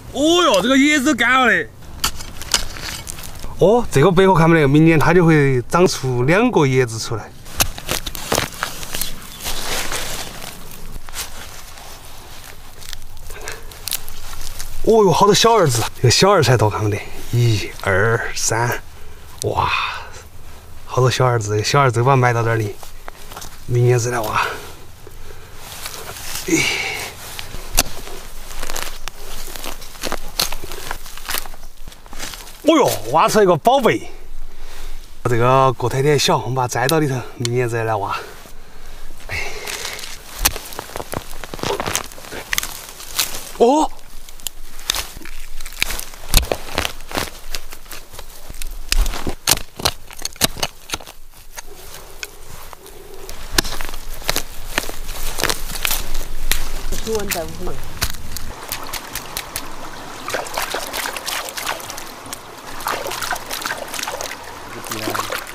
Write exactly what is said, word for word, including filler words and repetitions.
哦哟，这个叶子干了的。 哦，这个背后看没得，明年它就会长出两个叶子出来。哦哟，好多小儿子，这个小儿才多看没得，一二三，哇，好多小儿子，这个小儿子把它埋到这里，明年再来挖。哎。 哦哟，挖出一个宝贝！这个个头有点小，我们把它栽到里头，明年再来挖。哦， 是豌豆腐。 Yeah.